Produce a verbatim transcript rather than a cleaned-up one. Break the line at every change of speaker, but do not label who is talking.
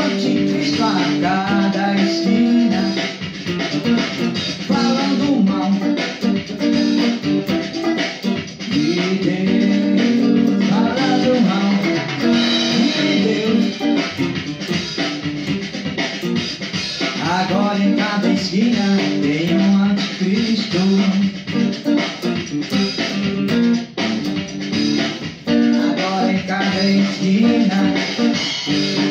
anticristo a cada esquina, falando mal de Deus, falando mal de Deus. Agora em cada esquina tem um anticristo. Agora em cada esquina